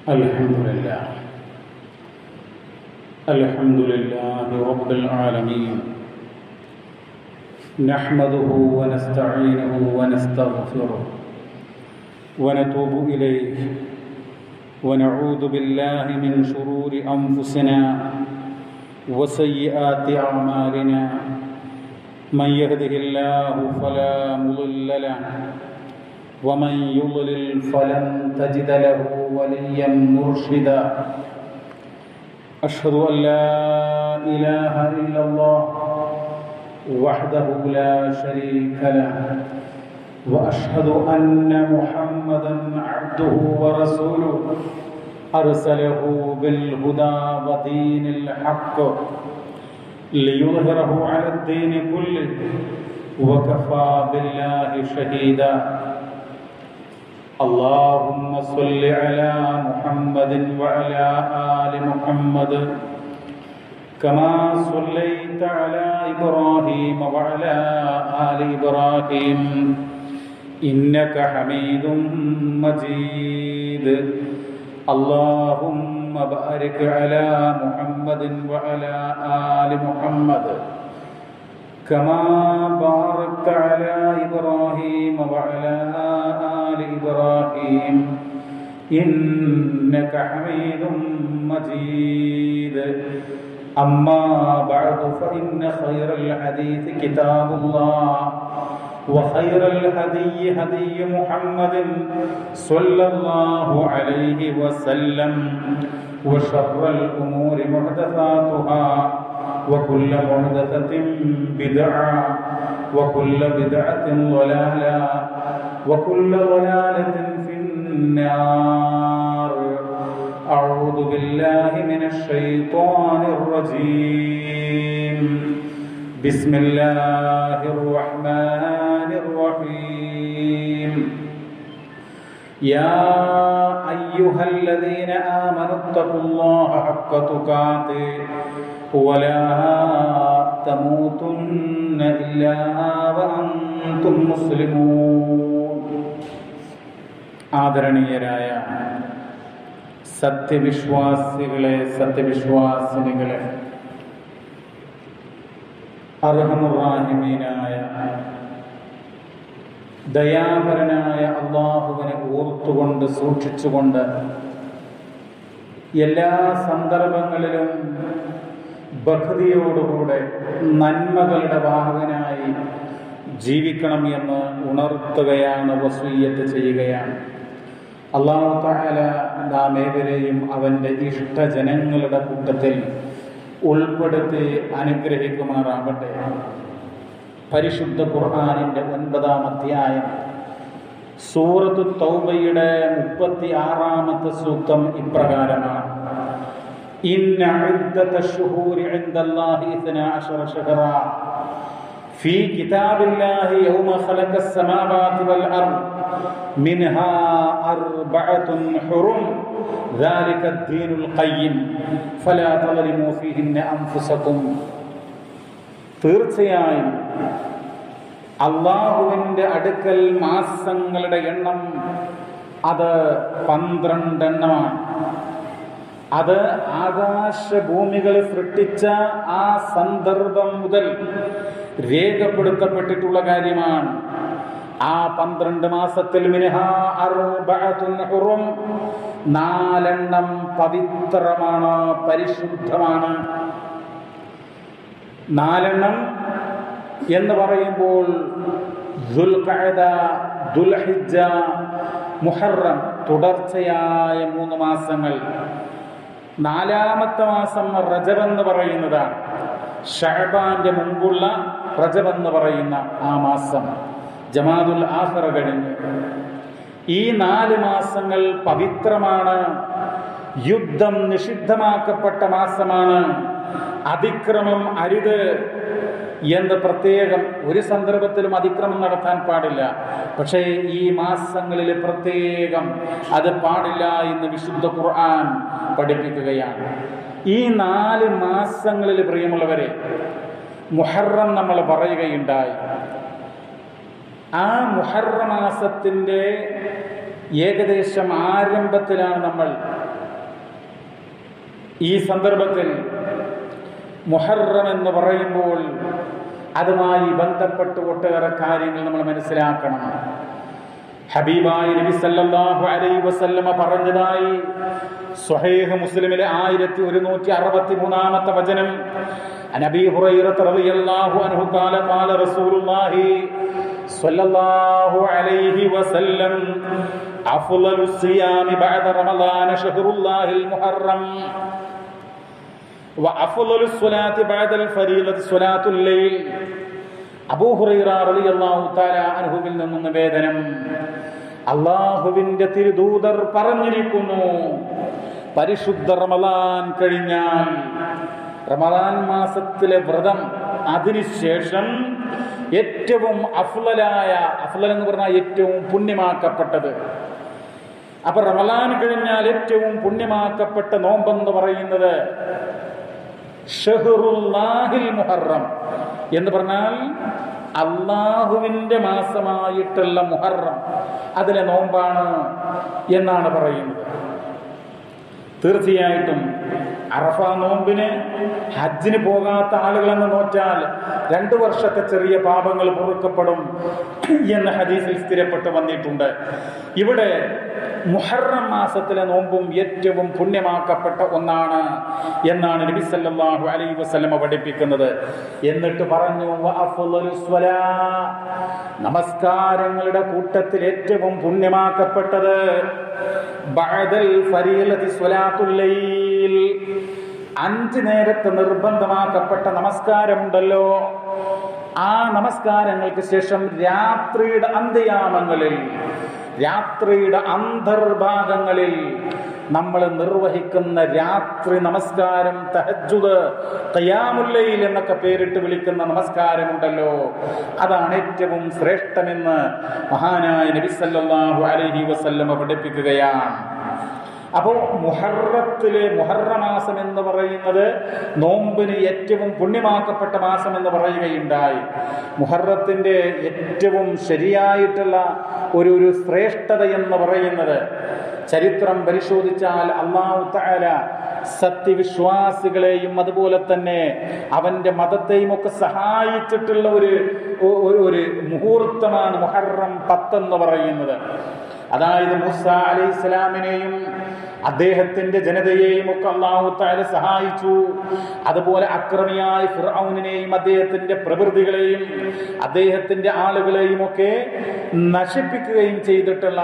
الحمد لله رب العالمين نحمده ونستعينه ونستغفره ونتوب إليه ونعوذ بالله من شرور أنفسنا وسيئات أعمالنا من يهده الله فلا مضل له ومن يضلل فلن تجد له وليا مرشدا أشهد أن لا إله إلا الله وحده لا شريك له وأشهد أن محمدا عبده ورسوله أرسله بالهدى ودين الحق ليظهره على الدين كله وكفى بالله شهيدا اللهم صل على محمد وعلى آل محمد كما صليت على إبراهيم وعلى آل إبراهيم إنك حميد مجيد اللهم بارك على محمد وعلى آل محمد كما باركت على إبراهيم وعلى آل إبراهيم إنك حميد مجيد أما بعد فإن خير الحديث كتاب الله وخير الهدي هدي محمد صلى الله عليه وسلم وشر الأمور محدثاتها وكل محدثة بدعة وكل بدعة ضلالة وكل ضلالة في النار أعوذ بالله من الشيطان الرجيم بسم الله الرحمن الرحيم يا أيها الذين آمنوا اتقوا الله حق تقاته ولا تموتن إلا وأنتم مسلمون ആദരണീയരായ സത്യവിശ്വാസികളെ സത്യവിശ്വാസിനികളെ അർഹമുറാഹിമീനായ ദയാപരനായ അല്ലാഹുവിനെ ഓർത്തുകൊണ്ട് സൂക്ഷിച്ചുകൊണ്ട് എല്ലാ സന്ദർഭങ്ങളിലും ഭക്തിയോടുകൂടെ നന്മകളുടെ വാഹകനായി ജീവിക്കണം എന്ന് ഉണർത്തുകയാണ്, വസിയ്യത്ത് ചെയ്യുകയാണ്. അല്ലാഹു തആല നാം ഏവരെയും അവൻ്റെ ഇഷ്ടജനങ്ങളുടെ കൂട്ടത്തിൽ ഉൾപ്പെടുത്തി അനുഗ്രഹിക്കുമാറാകട്ടെ. പരിശുദ്ധ ഖുർആനിൻ്റെ 9-ാം അധ്യായം സൂറത്തു തൗബയുടെ 36-ാമത്തെ സൂക്തം ഇപ്രകാരമാണ്: ഇന്ന ഇദ്ദത്തശ്ശുഹൂരി ഇൻദല്ലാഹി 12 ശഹറാ ഫീ കിതാബില്ലാഹി യൗമ ഖലഖസ് സമാവാതി വൽ അർദ് മിൻഹാ അർബഅത്തുൻ ഹുറും ذلك الدين القيم فلا تظلموا فيهن أنفسكم. തീർച്ചയായും അല്ലാഹുവിൻ്റെ അടുക്കൽ മാസങ്ങളുടെ എണ്ണം അത് 12 എണ്ണമാണ്. അത് ആകാശഭൂമികൾ സൃഷ്ടിച്ച ആ സന്ദർഭം മുതൽ രേഖപ്പെടുത്തപ്പെട്ടിട്ടുള്ള കാര്യമാണ്. ആ 12 മാസത്തിൽ മിൻഹാ അർബഅത്തുൻ ഹുറും 4 പവിത്രമാണ്, പരിശുദ്ധമാണ്. 4 എന്ന് പറയുമ്പോൾ ദുൽഖഅദ, ദുൽഹിജ്ജ, മുഹറം, തുടർച്ചയായ 3 മാസങ്ങൾ. 4-ാമത്തെ മാസം റജബ് എന്ന് പറയുന്നതാണ്. ശഅബാന്റെ മുമ്പുള്ള റജബ് എന്ന് പറയുന്ന ആ മാസം ജമാദുൽ ആഖിറ കഴിഞ്ഞ് ഈ 4 മാസങ്ങൾ പവിത്രമാണ്. യുദ്ധം നിഷിദ്ധമാക്കപ്പെട്ട മാസമാണ്. അതിക്രമം അരുത് എന്ന് പ്രത്യേകം ഒരു സന്ദർഭത്തിലും അതിക്രമം നടത്താൻ പാടില്ല. പക്ഷേ ഈ മാസങ്ങളിൽ പ്രത്യേകം അത് പാടില്ല എന്ന് വിശുദ്ധ ഖുർആൻ പഠിപ്പിക്കുകയാണ്. ഈ 4 മാസങ്ങളിൽ പ്രിയമുള്ളവരെ മുഹറം നമ്മൾ പറയുകയുണ്ടായി. ആ മുഹറം മാസത്തിൻ്റെ ഏകദേശം ആരംഭത്തിലാണ് നമ്മൾ ഈ സന്ദർഭത്തിൽ മുഹറം എന്ന് പറയുമ്പോൾ അതുമായി ബന്ധപ്പെട്ട് ഒട്ടേറെ കാര്യങ്ങൾ നമ്മൾ മനസ്സിലാക്കണം. ഹബീബായ നബി സല്ലല്ലാഹു അലൈഹി വസല്ലമ പറഞ്ഞതായി സ്വഹീഹ് മുസ്ലിമിലെ 1163 വചനം, അനബി ഹുറൈറ റളിയല്ലാഹു അൻഹു ഖാല ഖാല റസൂലുള്ളാഹി സ്വല്ലല്ലാഹു അലൈഹി വസല്ലം അഫ്ളലു സിയാമി ബഅദ റമളാന ശഹ്റുല്ലാഹിൽ മുഹറം വഅഫ്ളലു സ്വലാത്തി ബഅദൽ ഫരീളത്തി സ്വലാത്തുൽ ലൈൽ. അബൂ ഹുറൈറ റളിയല്ലാഹു തആല അൻഹുവിൽ നിന്നും നിവേദനം, അല്ലാഹുവിന്റെ തിരുദൂതർ പറഞ്ഞിരിക്കുന്നു, പരിശുദ്ധ റമളാൻ കഴിഞ്ഞാൽ, റമളാൻ മാസത്തിലെ വ്രതം, അതിനുശേഷം ഏറ്റവും അഫ്ളൽ എന്ന് പറഞ്ഞാൽ ഏറ്റവും പുണ്യമാക്കപ്പെട്ടത്. അപ്പൊ റമളാൻ കഴിഞ്ഞാൽ ഏറ്റവും പുണ്യമാക്കപ്പെട്ട നോമ്പെന്ന് പറയുന്നത് ഷഹ്റുല്ലാഹിൽ മുഹറം എന്ന് പറഞ്ഞാൽ അള്ളാഹുവിന്റെ മാസമായിട്ടുള്ള മുഹറം, അതിലെ നോമ്പാണ് എന്നാണ് പറയുന്നത്. തീർച്ചയായിട്ടും അറഫ നോമ്പിന് ഹജ്ജിന് പോകാത്ത ആളുകളെന്ന് നോറ്റാൽ 2 വർഷത്തെ ചെറിയ പാപങ്ങൾ പൊറുക്കപ്പെടും എന്ന് ഹദീസിൽ സ്ഥിരപ്പെട്ട് വന്നിട്ടുണ്ട്. ഇവിടെ മുഹറം മാസത്തിലെ നോമ്പും ഏറ്റവും പുണ്യമാക്കപ്പെട്ട ഒന്നാണ് എന്നാണ് നബി സല്ലല്ലാഹു അലൈഹി വസല്ലമ പഠിപ്പിക്കുന്നത്. എന്നിട്ട് പറഞ്ഞു, നമസ്കാരങ്ങളുടെ കൂട്ടത്തിൽ ഏറ്റവും പുണ്യമാക്കപ്പെട്ടത് ബഅദൽ ഫരീളത്തി സ്വലാത്തുൽ ലൈൽ, 5 നേരത്തെ നിർബന്ധമാക്കപ്പെട്ട നമസ്കാരമുണ്ടല്ലോ, ആ നമസ്കാരങ്ങൾക്ക് ശേഷം രാത്രിയുടെ അന്ത്യയാമങ്ങളിൽ, രാത്രിയുടെ അന്തർഭാഗങ്ങളിൽ നമ്മൾ നിർവഹിക്കുന്ന രാത്രി നമസ്കാരം, തഹജ്ജുദ്, ഖിയാമുൽ ലൈൽ എന്നൊക്കെ പേരിട്ട് വിളിക്കുന്ന നമസ്കാരമുണ്ടല്ലോ, അതാണ് ഏറ്റവും ശ്രേഷ്ഠമെന്ന് മഹാനായ നബി സല്ലല്ലാഹു അലൈഹി വസല്ലമ പഠിപ്പിക്കുകയാണ്. അപ്പോൾ മുഹറം മാസം എന്ന് പറയുന്നത് നോമ്പിന് ഏറ്റവും പുണ്യമാക്കപ്പെട്ട മാസം എന്ന് പറയുകയുണ്ടായി. മുഹറത്തിന്റെ ഏറ്റവും ശരിയായിട്ടുള്ള ഒരു ശ്രേഷ്ഠത എന്ന് പറയുന്നത്, ചരിത്രം പരിശോധിച്ചാൽ അല്ലാഹു തആല സത്യവിശ്വാസികളെയും അതുപോലെ തന്നെ അവന്റെ മതത്തെയും ഒക്കെ സഹായിച്ചിട്ടുള്ള ഒരു മുഹൂർത്തമാണ് മുഹറം 10 എന്ന് പറയുന്നത്. അതായത് മൂസ അലൈഹിസ്സലാമിനെയും അദ്ദേഹത്തിന്റെ ജനതയെയും ഒക്കെ അല്ലാഹു തആല സഹായിച്ചു. അതുപോലെ അക്രമിയായ ഫിർഔനിനെയും അദ്ദേഹത്തിന്റെ പ്രവൃത്തികളെയും അദ്ദേഹത്തിന്റെ ആളുകളെയും ഒക്കെ നശിപ്പിക്കുകയും ചെയ്തിട്ടുള്ള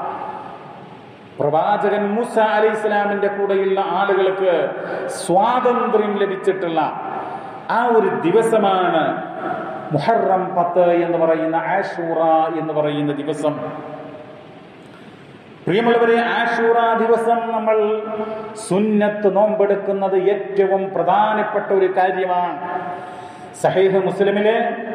പ്രവാചകൻ മൂസ അലൈഹിസ്സലാമിന്റെ കൂടെയുള്ള ആളുകൾക്ക് സ്വാതന്ത്ര്യം ലഭിച്ചിട്ടുള്ള ആ ഒരു ദിവസമാണ് മുഹറം 10 എന്ന് പറയുന്ന ആശൂറ എന്ന് പറയുന്ന ദിവസം. പ്രിയമുള്ളവരെ, ആശൂറ ദിവസം നമ്മൾ സുന്നത്ത് നോമ്പെടുക്കുന്നത് ഏറ്റവും പ്രധാനപ്പെട്ട ഒരു കാര്യമാണ്. സഹീഹ് മുസ്ലിമിലെ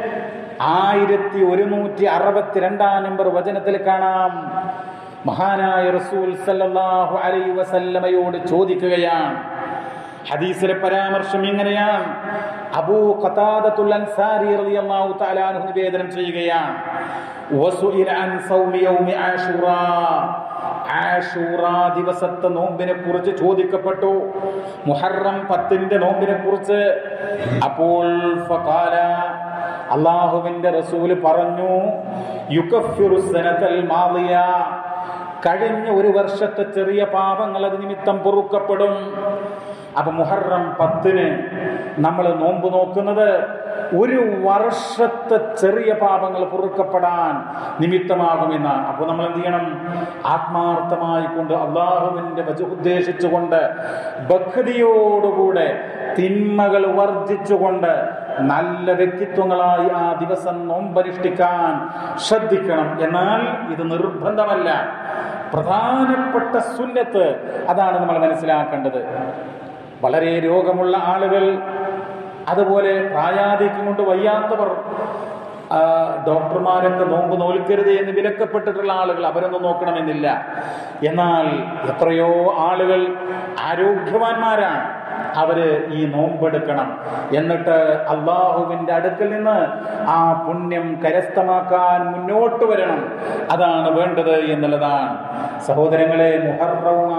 1162 നമ്പർ വചനത്തിൽ കാണാം, മഹാനായ റസൂൽ സല്ലല്ലാഹു അലൈഹി വസല്ലമയോട് ചോദിക്കുകയാണ്. ഹദീസിലെ പരാമർശം ഇങ്ങനെയാണ്, അബൂ ഖതാദത്തുൽ അൻസാരി റളിയല്ലാഹു തആല അൻഹു നിവേദനം ചെയ്യുകയാണ്, വസുഇല അൻ സൗമി യൗമി ആശൂറ, ആശൂറ ദിവസത്തെ നോമ്പിനെ കുറിച്ച് ചോദിക്കപ്പെട്ടു, മുഹറം 10ന്റെ നോമ്പിനെ കുറിച്ച്. അപ്പോൾ ഫഖാല, അല്ലാഹുവിന്റെ റസൂല് പറഞ്ഞു, യുകഫിറു സനതൽ മാളിയ, കഴിഞ്ഞ ഒരു വർഷത്തെ ചെറിയ പാപങ്ങൾ അത് നിമിത്തം പൊറുക്കപ്പെടും. അപ്പൊ മുഹറം 10ന് നമ്മൾ നോമ്പ് നോക്കുന്നത് ഒരു വർഷത്തെ ചെറിയ പാപങ്ങൾ പൊറുക്കപ്പെടാൻ നിമിത്തമാകുമെന്നാണ്. അപ്പോൾ നമ്മൾ എന്ത് ചെയ്യണം? ആത്മാർത്ഥമായി കൊണ്ട് അള്ളാഹുവിന്റെ വജ് ഉദ്ദേശിച്ചുകൊണ്ട് ഭക്തിയോടുകൂടെ തിന്മകൾ വർജിച്ചുകൊണ്ട് നല്ല വ്യക്തിത്വങ്ങളായി ആ ദിവസം നോമ്പനുഷ്ഠിക്കാൻ ശ്രദ്ധിക്കണം. എന്നാൽ ഇത് നിർബന്ധമല്ല, പ്രധാനപ്പെട്ട സുന്നത്ത് അതാണ് നമ്മൾ മനസ്സിലാക്കേണ്ടത്. വളരെ രോഗമുള്ള ആളുകൾ, അതുപോലെ പ്രായാധിക്യം കൊണ്ട് വയ്യാത്തവർ, ഡോക്ടർമാരൊക്കെ നോമ്പ് നോൽക്കരുത് എന്ന് വിലക്കപ്പെട്ടിട്ടുള്ള ആളുകൾ, അവരൊന്നും നോക്കണമെന്നില്ല. എന്നാൽ എത്രയോ ആളുകൾ ആരോഗ്യവാന്മാരാണ്, അവര് ഈ നോമ്പെടുക്കണം. എന്നിട്ട് അള്ളാഹുവിന്റെ അടുക്കൽ നിന്ന് ആ പുണ്യം കരസ്ഥമാക്കാൻ മുന്നോട്ട് വരണം. അതാണ് വേണ്ടത് എന്നുള്ളതാണ്. സഹോദരങ്ങളെ, മുഹറവുമായി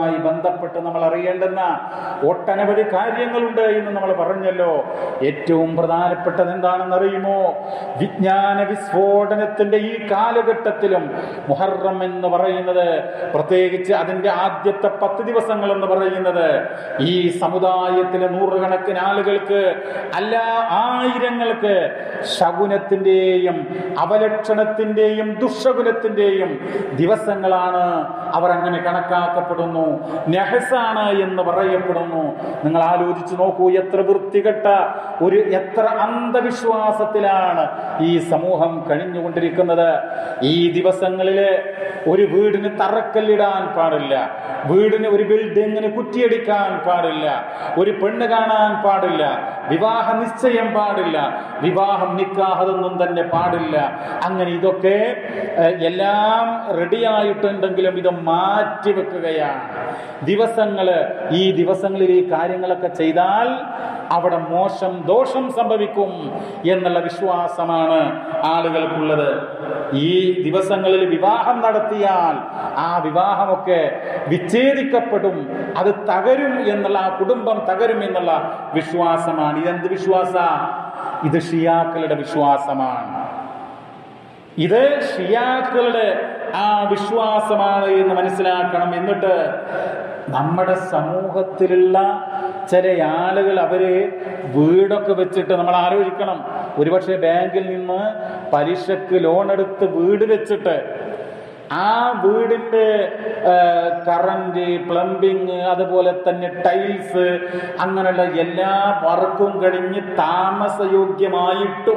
അതുമായി ബന്ധപ്പെട്ട് നമ്മൾ അറിയേണ്ടുന്ന ഒട്ടനവധി കാര്യങ്ങളുണ്ട് എന്ന് നമ്മൾ പറഞ്ഞല്ലോ. ഏറ്റവും പ്രധാനപ്പെട്ടത് എന്താണെന്ന് അറിയുമോ? വിജ്ഞാന വിസ്ഫോടനത്തിന്റെ ഈ കാലഘട്ടത്തിലും മുഹറം എന്ന് പറയുന്നത്, പ്രത്യേകിച്ച് അതിന്റെ ആദ്യത്തെ 10 ദിവസങ്ങൾ എന്ന് പറയുന്നത്, ഈ സമുദായത്തിലെ നൂറുകണക്കിന് ആളുകൾക്ക് അല്ല ആയിരങ്ങൾക്ക് ശകുനത്തിന്റെയും അവലക്ഷണത്തിന്റെയും ദുഷകുലത്തിന്റെയും ദിവസങ്ങളാണ്. അവർ അങ്ങനെ കണക്കാക്കപ്പെടുന്നു. നഹസാണ് എന്ന് പറയപ്പെടുന്നു. നിങ്ങൾ ആലോചിച്ച് നോക്കൂ, എത്ര വൃത്തികെട്ട എത്ര അന്ധവിശ്വാസത്തിലാണ് ഈ സമൂഹം കഴിഞ്ഞുകൊണ്ടിരിക്കുന്നത്. ഈ ദിവസങ്ങളില് ഒരു വീടിന് തറക്കല്ലിടാൻ പാടില്ല, വീടിന് ഒരു ബിൽഡിങ്ങിന് കുറ്റിയടിക്കാൻ പാടില്ല, ഒരു പെണ്ണ് കാണാൻ പാടില്ല, വിവാഹ നിശ്ചയം പാടില്ല, വിവാഹം നിക്കാഹതൊന്നും തന്നെ പാടില്ല. അങ്ങനെ ഇതൊക്കെ എല്ലാം റെഡിയായിട്ടുണ്ടെങ്കിലും ഇത് മാറ്റിവെക്കുകയാണ്. ഈ ദിവസങ്ങളിൽ ഈ കാര്യങ്ങളൊക്കെ ചെയ്താൽ അവിടെ ദോഷം സംഭവിക്കും എന്നുള്ള വിശ്വാസമാണ് ആളുകൾക്കുള്ളത്. ഈ ദിവസങ്ങളിൽ വിവാഹം നടത്തിയാൽ ആ വിവാഹമൊക്കെ വിച്ഛേദിക്കപ്പെടും, അത് തകരും എന്നുള്ള, ആ കുടുംബം തകരും എന്നുള്ള വിശ്വാസമാണ്. ഇതെന്ത് വിശ്വാസ? ഇത് ഷിയാക്കളുടെ വിശ്വാസമാണ്. ഇത് ഷിയാക്കളുടെ ആ വിശ്വാസമാണ് എന്ന് മനസ്സിലാക്കണം. എന്നിട്ട് നമ്മുടെ സമൂഹത്തിലുള്ള ചില ആളുകൾ അവര് വീടൊക്കെ വെച്ചിട്ട്, നമ്മൾ ആലോചിക്കണം, ഒരുപക്ഷെ ബാങ്കിൽ നിന്ന് പലിശക്ക് ലോൺ എടുത്ത് വീട് വെച്ചിട്ട് ആ വീടിന്റെ കറന്റ്, പ്ലംബിങ്, അതുപോലെ തന്നെ ടൈൽസ്, അങ്ങനെയുള്ള എല്ലാ വർക്കും കഴിഞ്ഞ് താമസയോഗ്യമായിട്ടും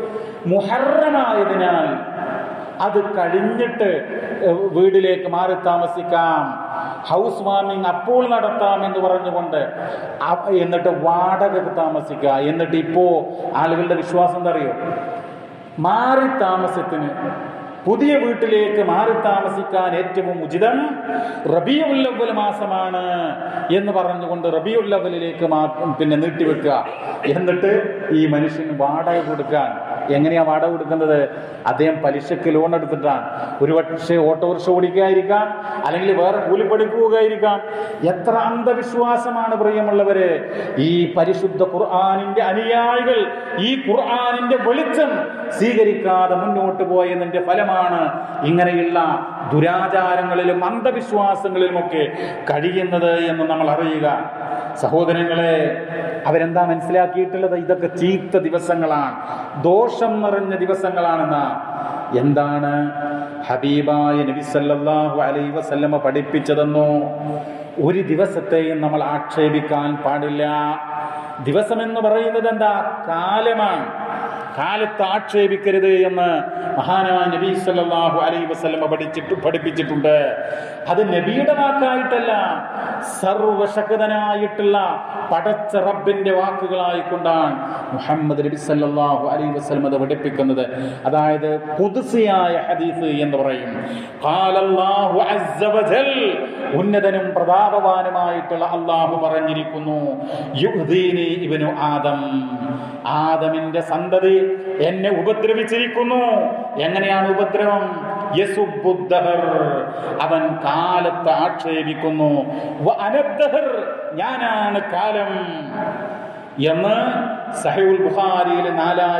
മുഹറമായതിനാൽ അത് കഴിഞ്ഞിട്ട് വീട്ടിലേക്ക് മാറി താമസിക്കാം, ഹൗസ് വാമിങ് അപ്പോൾ നടത്താം എന്ന് പറഞ്ഞുകൊണ്ട് എന്നിട്ട് വാടകയ്ക്ക് താമസിക്കുക. എന്നിട്ട് ഇപ്പോ ആളുകളുടെ വിശ്വാസം എന്താ അറിയോ? മാറി താമസത്തിന്, പുതിയ വീട്ടിലേക്ക് മാറി താമസിക്കാൻ ഏറ്റവും ഉചിതം റബീഉൽ അവ്വൽ മാസമാണ് എന്ന് പറഞ്ഞുകൊണ്ട് റബീഉൽ അവ്വലിലേക്ക് പിന്നെ നീട്ടിവെക്കുക. എന്നിട്ട് ഈ മനുഷ്യന് വാടക കൊടുക്കാൻ, എങ്ങനെയാ വാടക കൊടുക്കുന്നത്? അദ്ദേഹം പലിശക്ക് ലോൺ എടുത്തിട്ടാണ്. ഒരുപക്ഷെ ഓട്ടോറിക്ഷ ഓടിക്കാതിരിക്കാം, അല്ലെങ്കിൽ വേറെ കൂലിപ്പണിക്ക് പോകുകയായിരിക്കാം. എത്ര അന്ധവിശ്വാസമാണ് പ്രിയമുള്ളവര്! ഈ പരിശുദ്ധ ഖുർആനിന്റെ അനുയായികൾ ഈ ഖുർആനിന്റെ വെളിച്ചം സ്വീകരിക്കാതെ മുന്നോട്ട് പോയതിന്റെ ഫലമാണ് ഇങ്ങനെയുള്ള ദുരാചാരങ്ങളിലും അന്ധവിശ്വാസങ്ങളിലുമൊക്കെ കഴിയുന്നത് എന്ന് നമ്മൾ അറിയുക. സഹോദരങ്ങളെ, അവരെന്താ മനസ്സിലാക്കിയിട്ടുള്ളത്? ഇതൊക്കെ ചീത്ത ദിവസങ്ങളാണ്, ദോഷം നിറഞ്ഞ ദിവസങ്ങളാണെന്നാ. എന്താണ് ഹബീബായ നബി സല്ലല്ലാഹു അലൈഹി വസല്ലമ പഠിപ്പിച്ചതെന്നോ? ഒരു ദിവസത്തെയും നമ്മൾ ആക്ഷേപിക്കാൻ പാടില്ല. ദിവസമെന്ന് പറയുന്നത് എന്താ? കാലമാണ്. കാലത്ത് ആക്ഷേപിക്കരുത് എന്ന് മഹാനായ നബി സല്ലല്ലാഹു അലൈഹി വസല്ലമ പഠിപ്പിച്ചിട്ടുണ്ട്. അത് നബിയുടെ വാക്കായിട്ടല്ല, സർവശക്തനായിട്ടുള്ള പടച്ച റബ്ബിന്റെ വാക്കുകളായിക്കൊണ്ടാണ് മുഹമ്മദ് നബി സല്ലല്ലാഹു അലൈഹി വസല്ലമ അത് പഠിപ്പിക്കുന്നത്. അതായത് ഖുദ്സിയായ ഹദീസ് എന്ന് പറയും. ഖാലല്ലാഹു അസ്സ വജൽ, ഉന്നതനും പ്രതാപവാനുമായിട്ടുള്ള അല്ലാഹു പറഞ്ഞിരിക്കുന്നു, യുഅ്ദീനി ഇബ്നു ആദം, ആദമിന്റെ സന്തതി എന്നെ ഉപദ്രവിച്ചിരിക്കുന്നു. എങ്ങനെയാണ് ഉപദ്രവം? യസുബ്ബുദ്ദഹർ, അവൻ കാലത്ത് ആക്ഷേപിക്കുന്നു. വഅനദ്ദഹർ, ഞാനാണ് കാലം എന്ന് സഹീഹുൽ ബുഖാരിയിലെ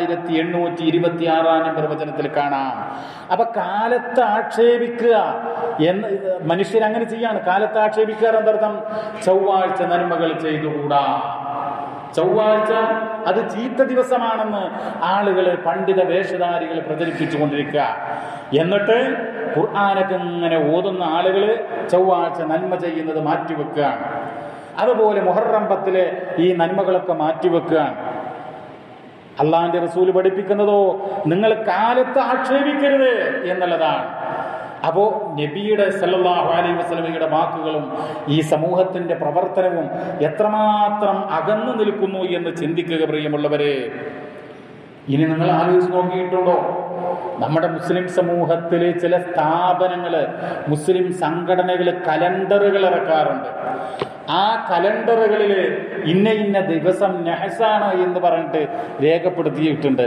4826 നമ്പർ വചനത്തിൽ കാണാം. അപ്പൊ കാലത്ത് ആക്ഷേപിക്കുക എന്ന് മനുഷ്യർ അങ്ങനെ ചെയ്യാണ്. കാലത്ത് ആക്ഷേപിക്കുക എന്നർത്ഥം ചൊവ്വാഴ്ച നന്മകൾ ചെയ്തുകൂടാ, ചൊവ്വാഴ്ച അത് ചീത്ത ദിവസമാണെന്ന് ആളുകൾ, പണ്ഡിത വേഷധാരികൾ പ്രചരിപ്പിച്ചു കൊണ്ടിരിക്കുക. എന്നിട്ട് ഖുർആനൊക്കെ ഇങ്ങനെ ഓതുന്ന ആളുകൾ ചൊവ്വാഴ്ച നന്മ ചെയ്യുന്നത് മാറ്റിവെക്കുകയാണ്. അതുപോലെ മുഹറം 10 ഈ നന്മകളൊക്കെ മാറ്റിവെക്കുകയാണ്. അള്ളാഹിന്റെ റസൂല് പഠിപ്പിക്കുന്നതോ നിങ്ങൾ കാലത്ത് ആക്ഷേപിക്കരുത് എന്നുള്ളതാണ്. അപ്പോ നബിയുടെ സല്ലല്ലാഹു അലൈഹി വസല്ലമയുടെ വാക്കുകളും ഈ സമൂഹത്തിന്റെ പ്രവർത്തനവും എത്രമാത്രം അകന്നു നിൽക്കുന്നു എന്ന് ചിന്തിക്കുക പ്രിയമുള്ളവരെ. ഇനി നിങ്ങൾ ആലോചിച്ച് നോക്കിയിട്ടുണ്ടോ? നമ്മുടെ മുസ്ലിം സമൂഹത്തിലെ ചില സ്ഥാപനങ്ങള്, മുസ്ലിം സംഘടനകള് കലണ്ടറുകൾ ഇറക്കാറുണ്ട്. ആ കലണ്ടറുകളിൽ ഇന്ന ഇന്ന ദിവസം നഹസാണ് എന്ന് പറഞ്ഞിട്ട് രേഖപ്പെടുത്തിയിട്ടുണ്ട്.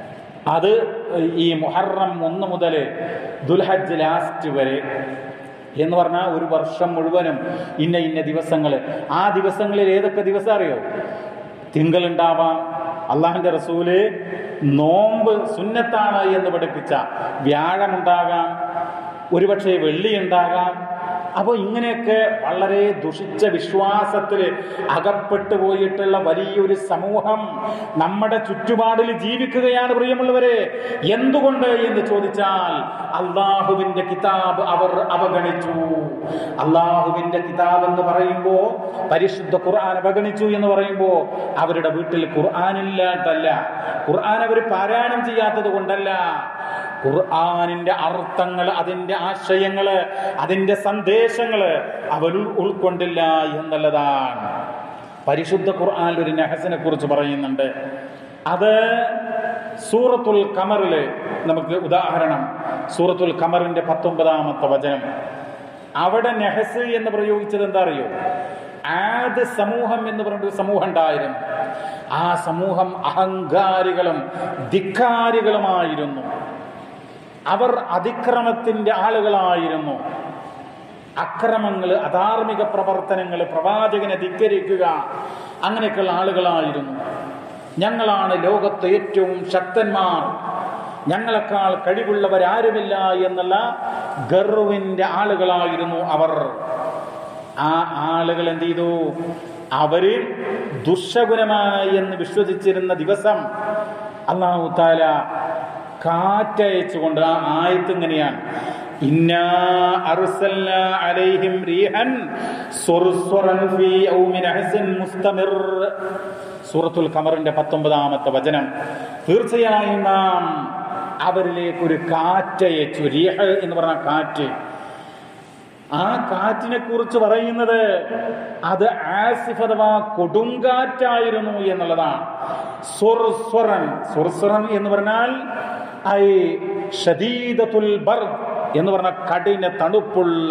അത് ഈ മുഹറം 1 മുതൽ ദുൽഹജ്ജ് ലാസ്റ്റ് വരെ എന്ന് പറഞ്ഞാൽ ഒരു വർഷം മുഴുവനും ഇന്ന ഇന്ന ദിവസങ്ങൾ. ആ ദിവസങ്ങളിൽ ഏതൊക്കെ ദിവസം അറിയോ? തിങ്കളുണ്ടാവാം, അള്ളാഹിൻ്റെ റസൂല് നോമ്പ് സുന്നത്താണ് എന്ന് പഠിപ്പിച്ച വ്യാഴമുണ്ടാകാം, ഒരുപക്ഷെ വെള്ളി ഉണ്ടാകാം. അപ്പോൾ ഇങ്ങനെയൊക്കെ വളരെ ദുഷിച്ച വിശ്വാസത്തിൽ അകപ്പെട്ടു പോയിട്ടുള്ള വലിയൊരു സമൂഹം നമ്മുടെ ചുറ്റുപാടിൽ ജീവിക്കുകയാണ് പ്രിയമുള്ളവരെ. എന്തുകൊണ്ട് എന്ന് ചോദിച്ചാൽ അള്ളാഹുവിൻ്റെ കിതാബ് അവർ അവഗണിച്ചു. അള്ളാഹുവിൻ്റെ കിതാബ് എന്ന് പറയുമ്പോൾ പരിശുദ്ധ ഖുർആൻ അവഗണിച്ചു എന്ന് പറയുമ്പോൾ അവരുടെ വീട്ടിൽ ഖുർആനില്ലാത്തല്ല, ഖുർആൻ അവർ പാരായണം ചെയ്യാത്തത് കൊണ്ടല്ല, ഖുർആനിന്റെ അർത്ഥങ്ങൾ, അതിന്റെ ആശയങ്ങള്, അതിന്റെ സന്ദേശങ്ങള് അവർ ഉൾക്കൊണ്ടില്ല എന്നുള്ളതാണ്. പരിശുദ്ധ ഖുർആനിൽ ഒരു നഹസിനെ കുറിച്ച് പറയുന്നുണ്ട്. അത് സൂറത്തുൽ ഖമറില് നമുക്ക് ഉദാഹരണം, സൂറത്തുൽ ഖമറിന്റെ 19-ാമത്തെ വചനം. അവിടെ നഹസ് എന്ന് പ്രയോഗിച്ചത് എന്താ അറിയോ? ആദ് സമൂഹം എന്ന് പറഞ്ഞൊരു സമൂഹം ഉണ്ടായിരുന്നു. ആ സമൂഹം അഹങ്കാരികളും ധിക്കാരികളുമായിരുന്നു. അവർ അതിക്രമത്തിന്റെ ആളുകളായിരുന്നു. അക്രമങ്ങൾ, അധാർമിക പ്രവർത്തനങ്ങൾ, പ്രവാചകനെ ധിക്കരിക്കുക, അങ്ങനെയൊക്കെയുള്ള ആളുകളായിരുന്നു. ഞങ്ങളാണ് ലോകത്തെ ഏറ്റവും ശക്തന്മാർ, ഞങ്ങളെക്കാൾ കഴിവുള്ളവരാരുമില്ല എന്നുള്ള ഗർവിന്റെ ആളുകളായിരുന്നു അവർ. ആ ആളുകൾ എന്ത് ചെയ്തു? അവര് ദുശ്ശകുനമാണ് എന്ന് വിശ്വസിച്ചിരുന്ന ദിവസം അല്ലാഹു തആല കാറ്റയച്ചുകൊണ്ട്, ആ ആയത്ത് ഇങ്ങനെയാണ്, ഇന്നാ അർസൽനാ അലൈഹിം റീഹൻ സുർസുറൻ ഫീ യൗമിൻ നഹ്സിൻ മുസ്തമിർ. സൂറത്തുൽ ഖമറിന്റെ 19-ാമത്തെ വചനം. തീർച്ചയായും നാം അവരിലേക്ക് ഒരു കാറ്റയച്ചു. റീഹ് എന്ന് പറഞ്ഞ കാറ്റ്. ആ കാറ്റിനെ കുറിച്ച് പറയുന്നത് അത് ആസിഫ് അഥവാ കൊടുങ്കാറ്റായിരുന്നു എന്നുള്ളതാണ്. സുർസുറൻ, സുർസുറൻ എന്ന് പറഞ്ഞാൽ ഐ ഷദീദത്തുൽ ബർദ് എന്ന് പറഞ്ഞ കഠിന തണുപ്പുള്ള,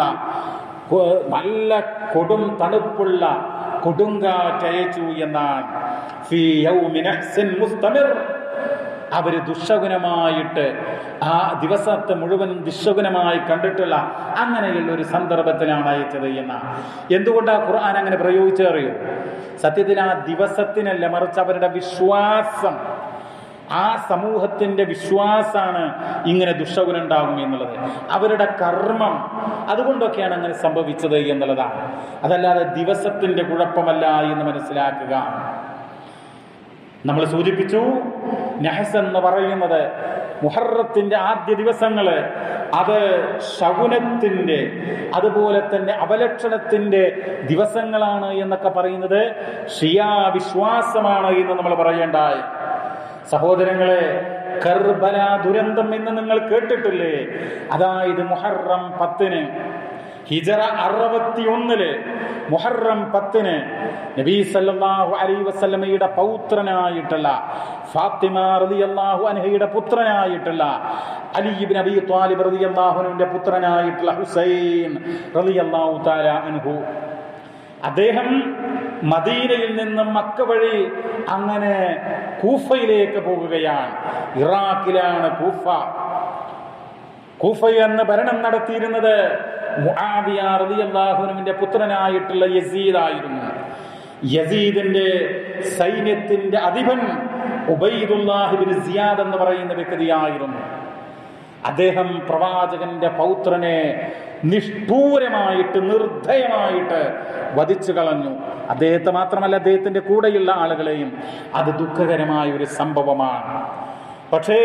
നല്ല കൊടും തണുപ്പുള്ള കൊടുങ്കാറ്റയച്ചു എന്നാണ്. ഫീ യൗമിൻ നഹ്സിൻ മുസ്തമിർ. അവര് ദുശ്ശകുനമായിട്ട് ആ ദിവസത്തെ മുഴുവനും ദുശ്ശകുനമായി കണ്ടിട്ടുള്ള അങ്ങനെയുള്ള ഒരു സന്ദർഭത്തിലാണ് അയച്ചത് എന്നാണ്. എന്തുകൊണ്ടാണ് ഖുർആൻ അങ്ങനെ പ്രയോഗിച്ചറിയോ? സത്യത്തിൽ ആ ദിവസത്തിനല്ല, മറിച്ച് അവരുടെ വിശ്വാസം, ആ സമൂഹത്തിന്റെ വിശ്വാസമാണ് ഇങ്ങനെ ദുശ്ശകുനം ഉണ്ടാകും എന്നുള്ളത്. അവരുടെ കർമ്മം, അതുകൊണ്ടൊക്കെയാണ് അങ്ങനെ സംഭവിച്ചത് എന്നുള്ളതാണ്. അതല്ലാതെ ദിവസത്തിന്റെ കുഴപ്പമല്ല എന്ന് മനസ്സിലാക്കുക. നമ്മൾ സൂചിപ്പിച്ചു, നഹസ് എന്ന് പറയുന്നത് മുഹറത്തിന്റെ ആദ്യ ദിവസങ്ങള് അത് ശകുനത്തിന്റെ, അതുപോലെ തന്നെ അപലക്ഷണത്തിന്റെ ദിവസങ്ങളാണ് എന്നൊക്കെ പറയുന്നത് ഷിയാ വിശ്വാസമാണ് എന്ന് നമ്മൾ പറയേണ്ടായി. സഹോദരങ്ങളെ, കർബല ദുരന്തം എന്ന് നിങ്ങൾ കേട്ടിട്ടില്ലേ? അതായത് മുഹറം 10 ഹിജറ 61 മുഹറം 10 നബി സല്ലല്ലാഹു അലൈഹി വസല്ലമയുടെ പൗത്രനായിട്ടുള്ള ഫാത്തിമ റളിയല്ലാഹു അൻഹയുടെ പുത്രനായിട്ടുള്ള അലി ഇബ്നു അബീ ത്വാലിബ് റളിയല്ലാഹു അൻഹുവിന്റെ പുത്രനായിട്ടുള്ള ഹുസൈൻ റളിയല്ലാഹു തആല അൻഹു, അദ്ദേഹം മദീനയിൽ നിന്നും മക്ക വഴി അങ്ങനെ കൂഫയിലേക്ക് പോകുകയാണ്. ഇറാഖിലാണ് കൂഫ. കൂഫ എന്ന ഭരണം നടത്തിയിരുന്നത് മുആവിയ റളിയല്ലാഹു അൻഹുവിന്റെ പുത്രനായിട്ടുള്ള യസീദ് ആയിരുന്നു. യസീദിന്റെ സൈന്യത്തിന്റെ അധിപൻ ഉബൈദുല്ലാഹ് ഇബ്നു സിയാദ് എന്ന് പറയുന്ന വ്യക്തിയായിരുന്നു. അദ്ദേഹം പ്രവാചകന്റെ പൗത്രനെ നിഷ്ഠൂരമായിട്ട്, നിർദ്ധയമായിട്ട് വധിച്ചു കളഞ്ഞു. അദ്ദേഹത്തെ മാത്രമല്ല, അദ്ദേഹത്തിന്റെ കൂടെയുള്ള ആളുകളെയും. അത് ദുഃഖകരമായ ഒരു സംഭവമാണ്. പക്ഷേ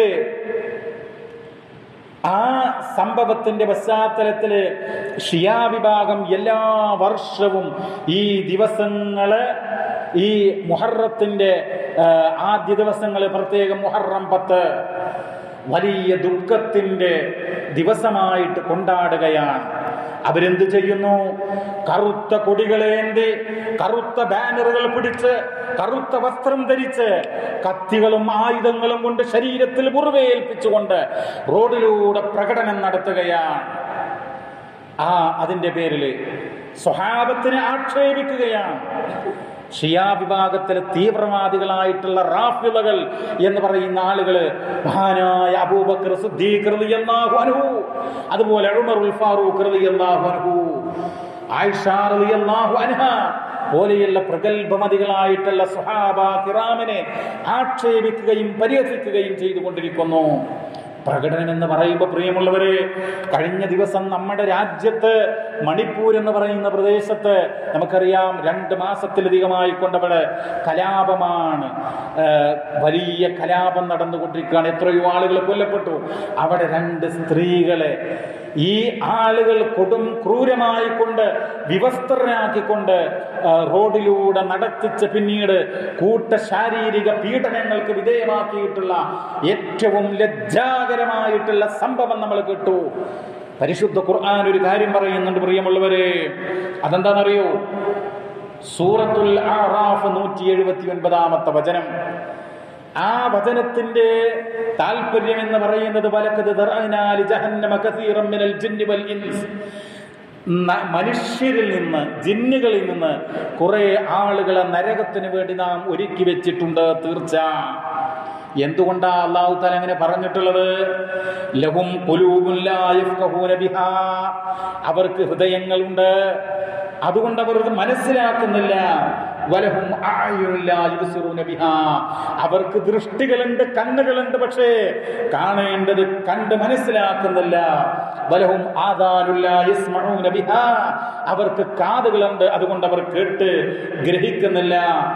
ആ സംഭവത്തിന്റെ പശ്ചാത്തലത്തില് ഷിയാ വിഭാഗം എല്ലാ വർഷവും ഈ ദിവസങ്ങള്, ഈ മുഹറത്തിന്റെ ആദ്യ ദിവസങ്ങള്, പ്രത്യേകം മുഹറം 10 വലിയ ദുഃഖത്തിന്റെ ദിവസമായിട്ട് കൊണ്ടാടുകയാണ്. അവരെന്ത് ചെയ്യുന്നു? കറുത്ത കൊടികളേന്തി, കറുത്ത ബാനറുകൾ പിടിച്ച്, കറുത്ത വസ്ത്രം ധരിച്ച്, കത്തികളും ആയുധങ്ങളും കൊണ്ട് ശരീരത്തിൽ മുറിവേൽപ്പിച്ചുകൊണ്ട് റോഡിലൂടെ പ്രകടനം നടത്തുകയാണ്. അതിന്റെ പേരിൽ സ്വഹാബത്തിനെ ആക്ഷേപിക്കുകയാണ്. ഷിയാ വിഭാഗത്തിലെ തീവ്രവാദികളായിട്ടുള്ള റാഫിളകൾ എന്ന് പറയുന്ന ആളുകള് മഹാനായ അബൂബക്കർ സിദ്ദീഖ് റളിയല്ലാഹു അൻഹു, അതുപോലെ ഉമറുൽ ഫാറൂഖ് റളിയല്ലാഹു അൻഹു, ആയിഷ റളിയല്ലാഹു അൻഹ പോലെയുള്ള പ്രഗൽഭമതികളായിട്ടുള്ള സ്വഹാബ കിറാമിനെ ആക്ഷേപിക്കുകയും പരിഹസിക്കുകയും ചെയ്തുകൊണ്ടിരിക്കുന്നു. പ്രകടനം എന്ന് പറയുമ്പോൾ പ്രിയമുള്ളവരെ, കഴിഞ്ഞ ദിവസം നമ്മുടെ രാജ്യത്ത് മണിപ്പൂർ എന്ന് പറയുന്ന പ്രദേശത്ത് നമുക്കറിയാം 2 മാസത്തിലധികമായി കൊണ്ടവിടെ കലാപമാണ്, വലിയ കലാപം നടന്നുകൊണ്ടിരിക്കുകയാണ്. എത്രയോ ആളുകൾ കൊല്ലപ്പെട്ടു. അവിടെ 2 സ്ത്രീകളെ ഈ ആളുകൾ കൊടും ക്രൂരമായി കൊണ്ട് വിവസ്ത്രരാക്കിക്കൊണ്ട് റോഡിലൂടെ നടത്തിച്ച് പിന്നീട് കൂട്ട ശാരീരിക പീഡനങ്ങൾക്ക് വിധേയമാക്കിയിട്ടുള്ള ഏറ്റവും ലജ്ജാകരമായിട്ടുള്ള സംഭവം നമ്മൾ കേട്ടു. പരിശുദ്ധ ഖുർആൻ ഒരു കാര്യം പറയുന്നുണ്ട് പ്രിയമുള്ളവരെ, അതെന്താണെന്നറിയോ? സൂറത്തുൽ അറാഫ് 179-ാമത്തെ വചനം. ആ വചനത്തിന്റെ താല്പര്യം എന്ന് പറയുന്നത് വലഖദ് ദറഅനാ ലിജഹന്നമ കസീറൻ മിനൽ ജിന്നി വൽ ഇൻസ്, മനുഷ്യരിൽ നിന്ന് ജിന്നുകളിൽ നിന്ന് കുറെ ആളുകളെ നരകത്തിന് വേണ്ടി നാം ഒരുക്കി വെച്ചിട്ടുണ്ട്. തീർച്ച. എന്തുകൊണ്ടാ അല്ലാഹു തആല അങ്ങനെ പറഞ്ഞിട്ടുള്ളത്? ലഹും ഖുലൂബുൻ ലാ യഫ്ഖഹൂന ബിഹാ, അവർക്ക് ഹൃദയങ്ങളുണ്ട്, അതുകൊണ്ട് അവർ ഇത് മനസ്സിലാക്കുന്നില്ല. വലഹും അഅ്യുനുൻ ലാ യുബ്സിറൂന ബിഹാ, അവർക്ക് ദൃഷ്ടികളുണ്ട്, കണ്ണുകളുണ്ട്, പക്ഷേ കാണേണ്ടത് കണ്ട് മനസ്സിലാക്കുന്നില്ല. വലഹും ആദാനുൻ ലാ യസ്മഊന ബിഹാ, അവർക്ക് കാതുകളുണ്ട്, അതുകൊണ്ട് അവർ കേട്ട് ഗ്രഹിക്കുന്നില്ല.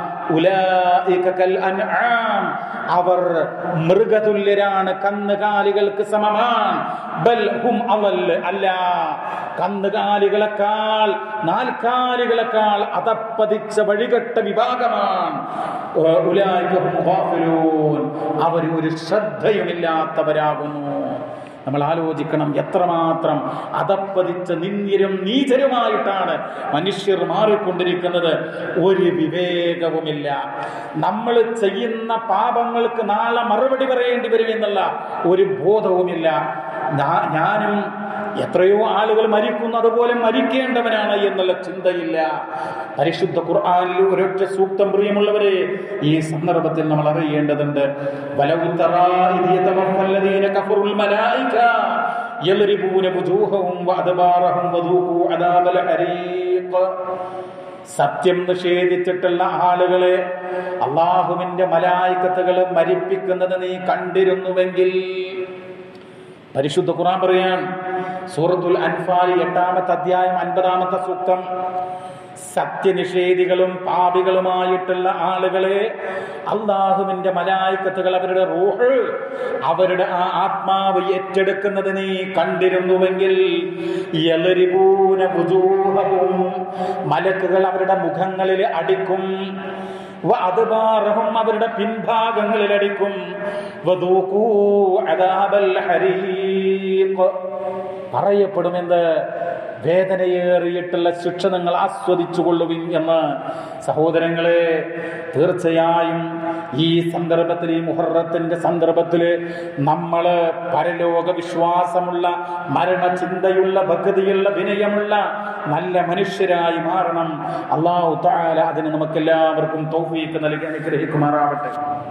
ഉലൈക കൽ അൻആം, അവർ മൃഗതുല്യരാണ്, കന്നുകാലികൾക്ക് സമമാണ്. ബൽ ഹും അവൽ, അല്ല, കന്നുകാലികളെക്കാൾ നാൽക്കാലികളെക്കാൾ അതപ്പതിച്ച വഴികെട്ട വിഭാഗമാണ്. ഉലൈക ഹും ഗാഫിലൂൻ, അവർ ഒരു ശ്രദ്ധയുമില്ലാത്തവരാകുന്നു. നമ്മൾ ആലോചിക്കണം, എത്രമാത്രം അതപ്പതിച്ച നിന്ദ്യരും നീചരുമായിട്ടാണ് മനുഷ്യർ മാറിക്കൊണ്ടിരിക്കുന്നത്. ഒരു വിവേകവുമില്ല. നമ്മൾ ചെയ്യുന്ന പാപങ്ങൾക്ക് നാളെ മറുപടി പറയേണ്ടി വരുമെന്നുള്ള ഒരു ബോധവുമില്ല. ഞാനും എത്രയോ ആളുകൾ മരിക്കുന്നു, അതുപോലെ മരിക്കേണ്ടവനാണ് എന്നുള്ള ചിന്തയില്ല. പരിശുദ്ധ ഖുർആനിൽ ഒരൊറ്റ സൂക്തം പ്രിയമുള്ളവരെ ഈ സന്ദർഭത്തിൽ നമ്മൾ അറിയേണ്ടതുണ്ട്. വലൗ തറാ ഇദ് യതവഫല്ലദീന കഫറുൽ മലായിക യദ്രിബൂന വുജൂഹഹും വഅദ്ബാറഹും വദൂഖൂ അദാബൽ ഹരീഖ്. സത്യം നിഷേധിച്ചിട്ടുള്ള ആളുകളെ അല്ലാഹുവിന്റെ മലായികത്തുകൾ മരിപ്പിക്കുന്നത് നീ കണ്ടിരുന്നുവെങ്കിൽ. പരിശുദ്ധ ഖുർആൻ പറയാൻ സൂറത്തുൽ അൻഫാൽ 8-ാമത്തെ അധ്യായം 50-ാമത്തെ സൂക്തം, സത്യനിഷേധികളും പാപികളുമായിട്ടുള്ള ആളുകളെ അല്ലാഹുവിന്റെ മലായികത്തുകൾ അവരുടെ റൂഹ്, അവരുടെ ആ ആത്മാവ് ഏറ്റെടുക്കുന്നത് നീ കണ്ടിരുന്നുവെങ്കിൽ. യളരിബൂന വുജൂഹഹും, മലക്കുകൾ അവരുടെ മുഖങ്ങളിൽ അടിക്കും. വഅദ്ബാറഹും, അവരുടെ പിൻഭാഗങ്ങളിൽ അടിക്കും. വദൂഖൂ അദാബൽ ഹരീഖ്, പറയപ്പെടുമെന്ന് വേദനയേറിയിട്ടുള്ള ശിക്ഷ നിങ്ങൾ ആസ്വദിച്ചു കൊള്ളുവിൻ എന്ന്. സഹോദരങ്ങളെ, തീർച്ചയായും ഈ സന്ദർഭത്തിൽ, ഈ മുഹറത്തിന്റെ സന്ദർഭത്തിൽ നമ്മൾ പരലോക വിശ്വാസമുള്ള, മരണചിന്തയുള്ള, ഭക്തിയുള്ള, വിനയമുള്ള നല്ല മനുഷ്യരായി മാറണം. അല്ലാഹു തആല അതിന് നമുക്കെല്ലാവർക്കും തൗഫീഖ് നൽകി അനുഗ്രഹിക്കുമാറാവട്ടെ.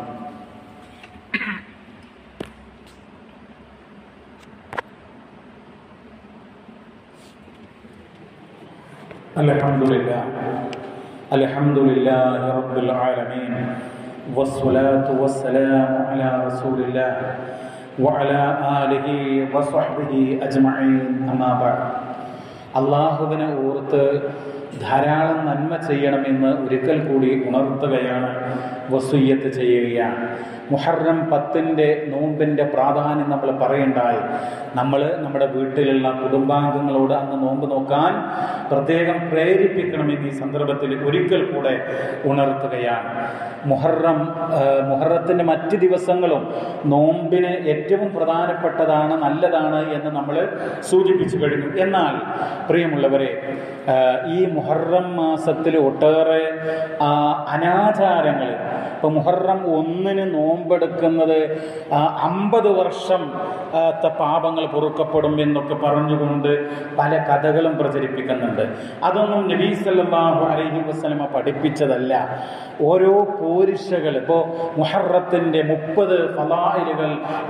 അൽഹംദുലില്ലാഹി റബ്ബിൽ ആലമീൻ വസ്സലാത്തു വസ്സലാമു അലാ റസൂലില്ലാഹ് വഅലാ ആലിഹി വസ്വഹ്ബിഹി അജ്മഈൻ. അമ്മാ ബഅദ്. അല്ലാഹുവിനെ ഓർത്ത് ധാരാളം നന്മ ചെയ്യണമെന്ന് ഒരിക്കൽ കൂടി ഉണർത്തുകയാണ്, വസിയ്യത്ത് ചെയ്യുകയാണ്. മുഹറം 10-ന്റെ നോമ്പിൻ്റെ പ്രാധാന്യം നമ്മൾ പറയണ്ടായി. നമ്മൾ നമ്മുടെ വീട്ടിലുള്ള കുടുംബാംഗങ്ങളോട് അന്ന് നോമ്പ് നോക്കാൻ പ്രത്യേകം പ്രേരിപ്പിക്കണമെന്ന് ഈ സന്ദർഭത്തിൽ ഒരിക്കൽ കൂടെ ഉണർത്തുകയാണ്. മുഹറത്തിൻ്റെ മറ്റ് ദിവസങ്ങളും നോമ്പിന് ഏറ്റവും പ്രധാനപ്പെട്ടതാണ്, നല്ലതാണ് എന്ന് നമ്മൾ സൂചിപ്പിച്ചു കഴിഞ്ഞു. എന്നാൽ പ്രിയമുള്ളവരെ, ഈ മുഹറം മാസത്തിൽ ഒട്ടേറെ അനാചാരങ്ങൾ, ഇപ്പം മുഹറം 1 നോമ്പെടുക്കുന്നത് 50 വർഷം പാപങ്ങൾ പൊറുക്കപ്പെടും എന്നൊക്കെ പറഞ്ഞുകൊണ്ട് പല കഥകളും പ്രചരിപ്പിക്കുന്നുണ്ട്. അതൊന്നും നബി സല്ലല്ലാഹു അലൈഹി വസല്ലമ പഠിപ്പിച്ചതല്ല. ഓരോ പോരിശകൾ, ഇപ്പോൾ മുഹറത്തിൻ്റെ 30 ഫളായിലുകൾ,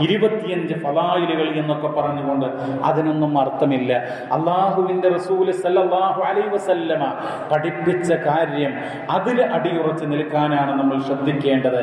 25 ഫളായിലുകൾ എന്നൊക്കെ പറഞ്ഞുകൊണ്ട് അതിനൊന്നും അർത്ഥമില്ല. അള്ളാഹുവിൻ്റെ റസൂല് സല്ലല്ലാഹു അലൈഹി വസല്ലമ പഠിപ്പിച്ച കാര്യം അതിൽ അടിയുറച്ച് നിൽക്കാനാണ് നമ്മൾ ശ്രദ്ധിക്കേണ്ടത്.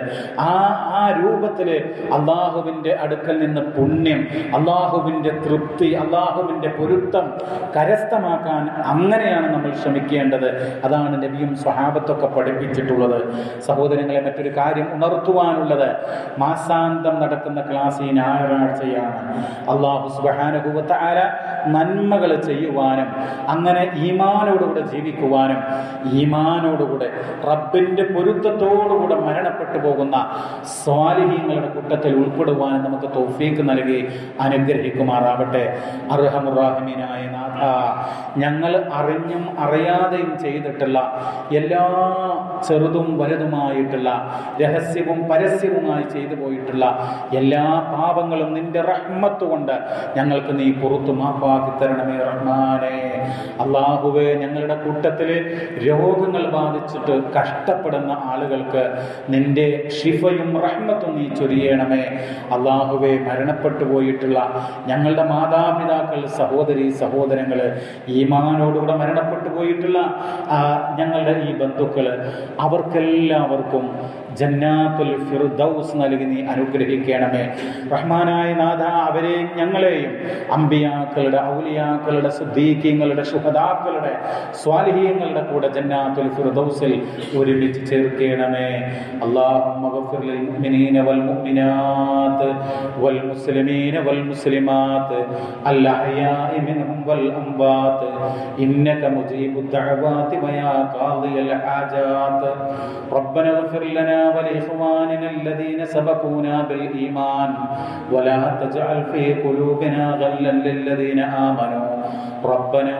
ആ രൂപത്തിൽ അള്ളാഹുവിൻ്റെ അടുക്കൽ നിന്ന് പുണ്യം, അള്ളാഹുവിൻ്റെ തൃപ്തി, അള്ളാഹുവിൻ്റെ പൊരുത്തം കരസ്ഥമാക്കാൻ അങ്ങനെയാണ് നമ്മൾ ശ്രമിക്കേണ്ടത്. അതാണ് നബിയും സ്വഹാബത്തൊക്കെ പഠിപ്പിച്ചിട്ടുള്ളത്. സഹോദരങ്ങളെ, മറ്റൊരു കാര്യം ഉണർത്തുവാനുള്ളത്, മാസാന്തം നടക്കുന്ന ക്ലാസ് ഈ ഞായറാഴ്ചയാണ്. അല്ലാഹു സുബ്ഹാനഹു വ തആല നന്മകൾ ചെയ്യുവാനും അങ്ങനെ ഈമാനോടുകൂടെ ജീവിക്കുവാനും ഈമാനോടുകൂടെ റബ്ബിൻ്റെ പൊരുത്തത്തോടുകൂടെ മരണപ്പെട്ടു പോകുന്ന സ്വാലിഹീങ്ങളുടെ കൂട്ടത്തിൽ ഉൾപ്പെടുവാനും നമുക്ക് തൗഫീഖ് നൽകി അനുഗ്രഹിക്കുമാറാവട്ടെ. അർഹമുർ-റഹീമീനായ നാഥ, ഞങ്ങൾ അറിഞ്ഞും അറിയാതെയും ചെയ്തിട്ടുള്ള എല്ലാ ചെറുതും വലുതുമായിട്ടുള്ള രഹസ്യവും പരസ്യവുമായി ചെയ്തു പോയിട്ടുള്ള എല്ലാ പാപങ്ങളും നിന്റെ റഹ്മത്ത് കൊണ്ട് ഞങ്ങൾക്ക് നീ പുറത്തു മാപ്പാക്കി തരണമേ റഹ്മാനേ. അല്ലാഹുവേ, ഞങ്ങളുടെ കൂട്ടത്തിൽ രോഗങ്ങൾ ബാധിച്ചിട്ട് കഷ്ടപ്പെടുന്ന ആളുകൾക്ക് നിന്റെ ഷിഫയും റഹ്മത്തും നീ ചൊരിയണമേ. അല്ലാഹുവേ, മരണപ്പെട്ടു പോയിട്ടുള്ള ഞങ്ങളുടെ മാതാപിതാക്കൾ, സഹോദരി സഹോദരങ്ങൾ, ഈമാനോടുകൂടെ മരണപ്പെട്ടു പോയിട്ടുള്ള ഞങ്ങളുടെ ഈ ബന്ധുക്കൾ, അവർക്കെല്ലാവർക്കും ജന്നാത്തുൽ ഫിർദൗസ് നൽകി നീ അനുഗ്രഹിക്കണമേ റഹ്മാനായ നാഥ. അവരെയും ഞങ്ങളെയും അമ്പിയാക്കളുടെ, ഔലിയാക്കളുടെ, സിദ്ദീഖീങ്ങളുടെ, ശുഹദാക്കളുടെ, സ്വാലിഹീങ്ങളുടെ കൂടെ ജന്നാത്തുൽ ഫിർദൗസിൽ ഒരുമിച്ച് ചേർക്കണമേ. അല്ലാഹുമ്മ ഗഫിർ ലിൽ മുഅ്മിനീന വൽ മുഅ്മിനാത്ത് വൽ മുസ്ലിമീന വൽ മുസ്ലിമാത്ത് അൽ അഹ്യാഇ മിൻഹും വൽ അംവാത്ത് ഇന്നക മുജീബുദ് ദഅവാതി വയാ ഖാദിയൽ ഹാജാത്ത്. റബ്ബന ഗഫിർ ലനാ ولإخواننا الذين سبقونا بالإيمان ولا تجعل في قلوبنا غلا للذين آمنوا ربنا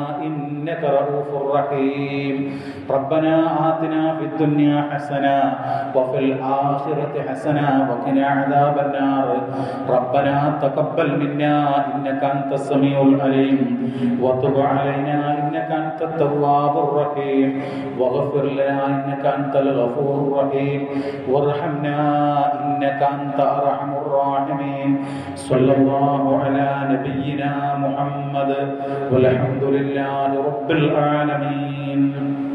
إنك رؤوف رحيم. ربنا آتنا في الدنيا حسنة وفي الآخرة حسنة وقنا عذاب النار. ربنا تقبل منا إنك أنت السميع العليم وتب علينا إنك أنت التواب الرحيم واغفر لنا إنك أنت الغفور الرحيم وارحمنا إنك أنت أرحم الراحمين. صلى الله على نبينا محمد والحمد لله رب العالمين.